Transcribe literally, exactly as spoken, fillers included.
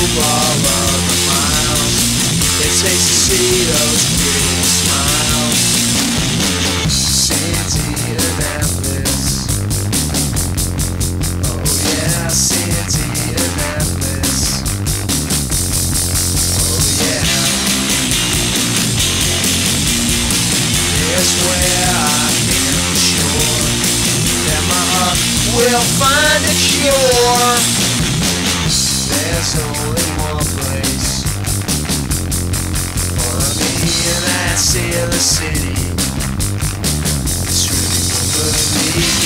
move all of the miles. It takes to see those pretty smiles. Cindianapolis. Oh yeah, Cindianapolis. Oh yeah. It's where I am sure that my heart will find a cure. There's only one place for me, and that's in the city. It's really good for me.